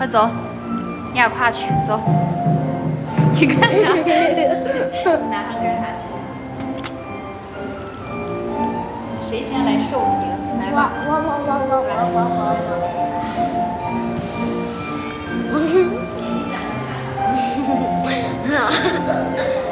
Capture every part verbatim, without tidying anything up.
快走，压胯去，走。你干啥？马上干啥去？谁先来受刑？来吧。 我我我我我我我我。 细细在那看。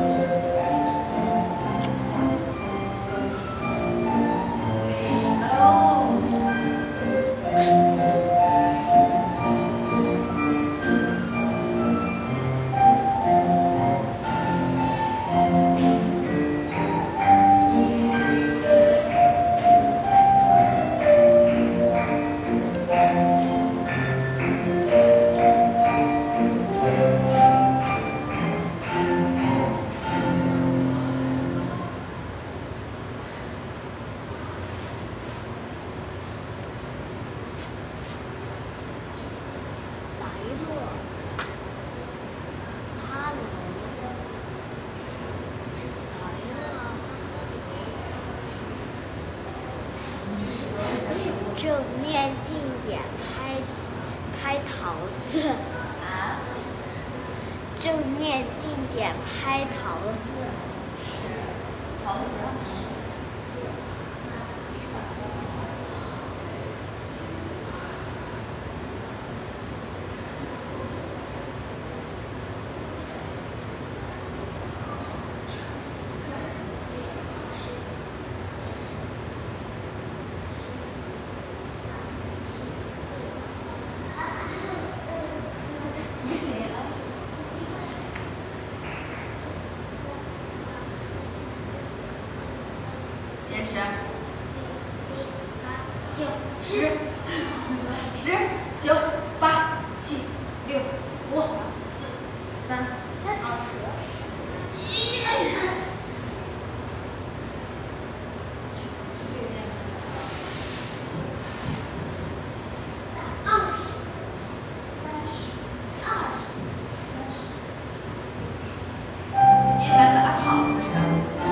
正面近点拍拍桃子啊！ 正面近点拍桃子。 桃子不让拍。坚持。七、八、九、十、十、九、八、七、六、五、四、三、二、一。二十、三十、二十、三十。西南咋躺着是？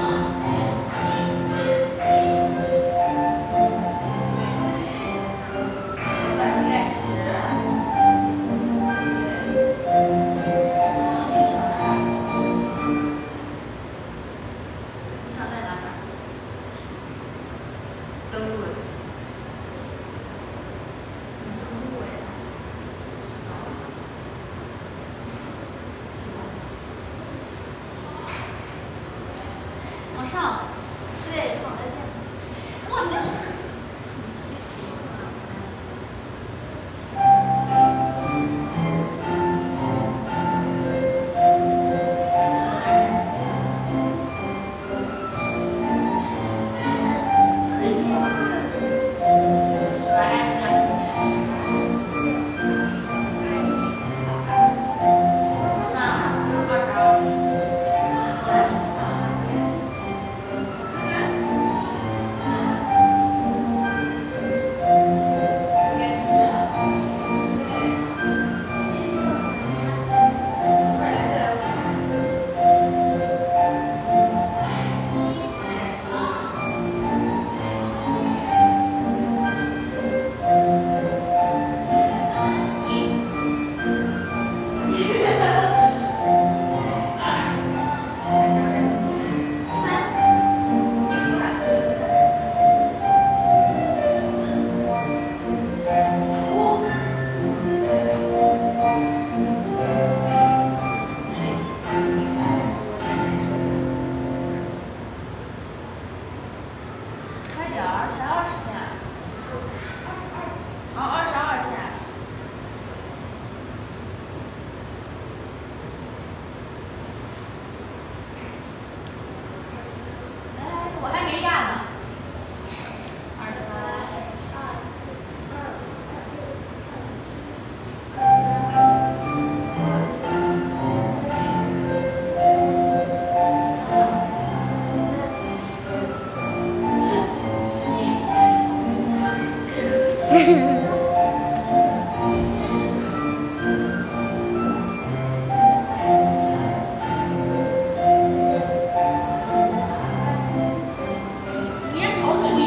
往上，对，躺在垫子。我这，你气死我了！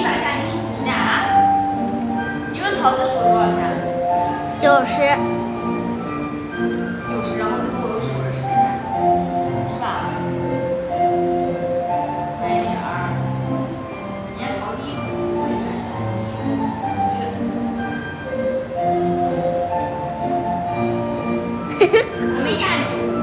九十。 没压你。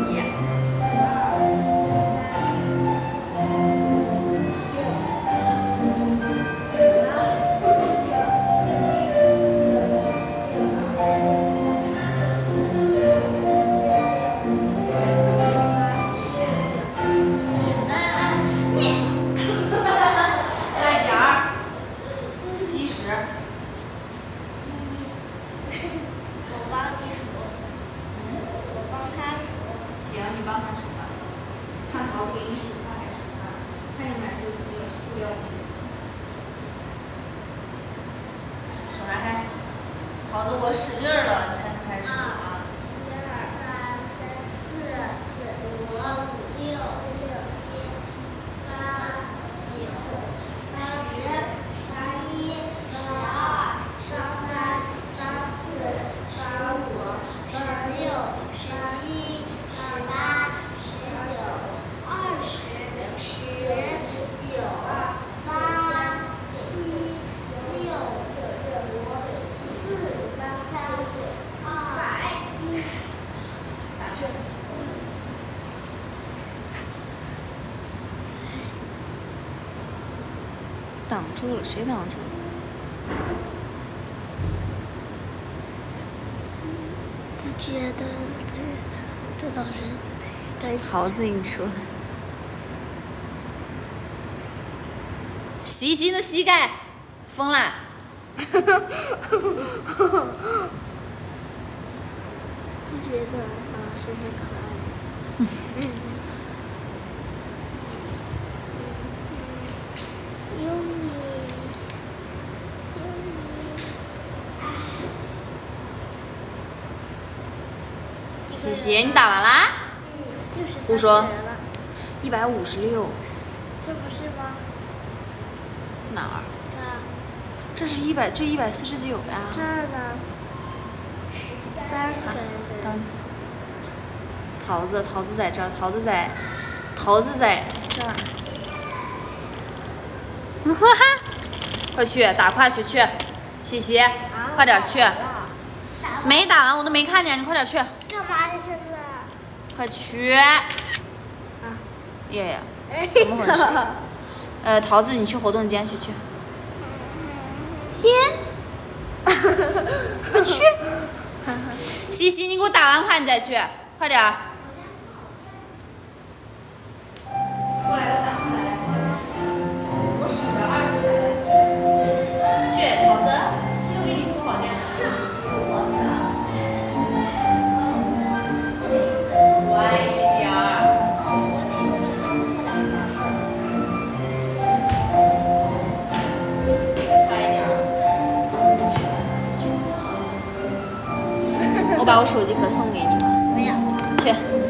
行，你帮他数吧。看桃子给你数，他还数呢。看着哪是塑料塑料的。手拿开。桃子，我使劲儿了，你才能开始数啊。 七二三三四四五五六六七七八九十十一十二十三十四十五十六十七。十八、十九、二十、十、九、八、七、六、五、四、三、二、一。 打住！ 挡住了，谁挡住了？ 不觉得这这老师在桃子，你出来。西西的膝盖疯了。 不觉得老师很可爱吗？嗯。优米，优米， 西西，你打完啦？ 六十三胡说个人了。 一百五十六。 这不是吗？ 哪儿？ 这儿。 这是一百，这一百四十九呀。 这儿呢？三个人的。 等。桃子，桃子在这儿，桃子在，桃子在这儿。哈哈，快去打快去去，西西，快点去。没打完，我都没看见，你快点去。 干嘛呀？现在？ 快去！啊，爷爷，怎么回事？呃，桃子，你去活动间去去。间，快去！西西，你给我打完快，你再去，快点儿。 过来，我打过来。我数着二十下来。去，桃子，西西都给你铺好垫了。我的。快一点儿。 我得我下来啥事儿？ 快一点儿。 我把我手机壳送给你吧。 没有。 去。